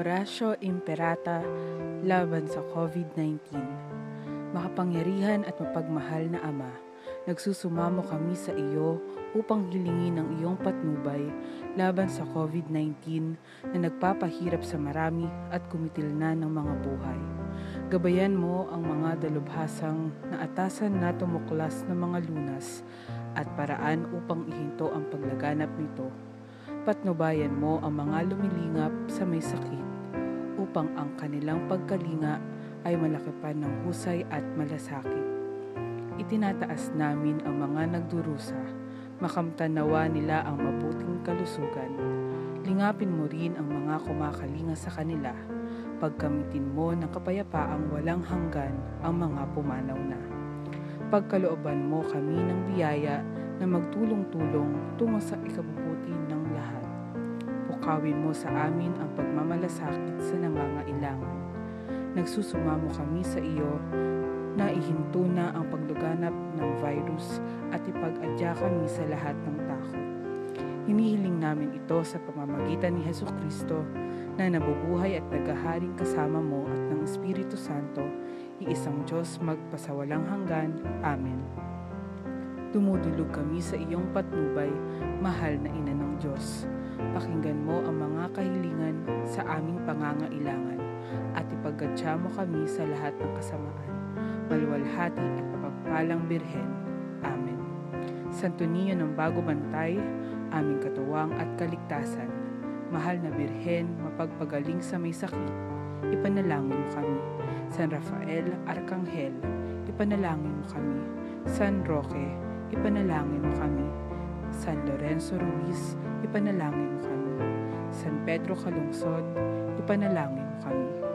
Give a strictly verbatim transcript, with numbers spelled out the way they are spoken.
Oratio Imperata laban sa COVID nineteen. Makapangyarihan at mapagmahal na Ama, nagsusumamo kami sa iyo upang hilingin ang iyong patnubay laban sa COVID nineteen na nagpapahirap sa marami at kumitil na ng mga buhay. Gabayan mo ang mga dalubhasang naatasan na tumuklas ng mga lunas at paraan upang ihinto ang paglaganap nito. Patnubayan mo ang mga lumilingap sa may sakit upang ang kanilang pagkalinga ay malakipan ng husay at malasakit. Itinataas namin ang mga nagdurusa, makamtan nawa nila ang mabuting kalusugan. Lingapin mo rin ang mga kumakalinga sa kanila, pagkamitin mo ng kapayapaang walang hanggan ang mga pumanaw na. Pagkalooban mo kami ng biyaya na magtulong-tulong tungo sa ikabubuti ng lahat. Pukawin mo sa amin ang pagmamalasakit sa nangangailangan. Nagsusumamo kami sa iyo na ihinto na ang pagluganap ng virus at ipag-adya kami sa lahat ng takot. Hinihiling namin ito sa pamamagitan ni Hesukristo na nabubuhay at naghaharing kasama mo at ng Espiritu Santo, iisang Diyos magpasawalang hanggan. Amen. Dumudulog kami sa iyong patnubay, mahal na Ina ng Diyos. Pakinggan mo ang mga kahilingan sa aming pangangailangan at ipagkatsa mo kami sa lahat ng kasamaan. Maluwalhati at mapagpalang Birhen. Amen. Santo Niño ng Bago Bantay, aming katuwang at kaligtasan, mahal na Birhen, mapagpagaling sa may sakit, ipanalangin mo kami. San Rafael, Arkanghel, ipanalangin mo kami. San Roque, ipanalangin mo kami. San Lorenzo Ruiz, ipanalangin mo kami. San Pedro Calungsod, ipanalangin mo kami.